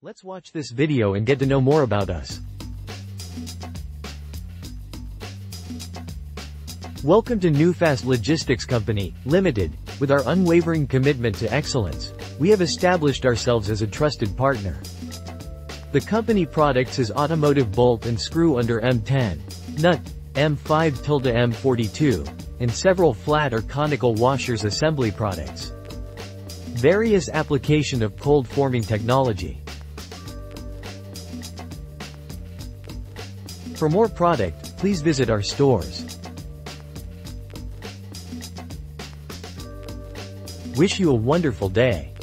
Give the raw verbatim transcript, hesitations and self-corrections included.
Let's watch this video and get to know more about us. Welcome to NUFAST Logistics Company, Limited. With our unwavering commitment to excellence, we have established ourselves as a trusted partner. The company products is automotive bolt and screw under M ten, nut, M five to M forty-two, and several flat or conical washers assembly products. Various application of cold forming technology. For more product, please visit our stores. Wish you a wonderful day.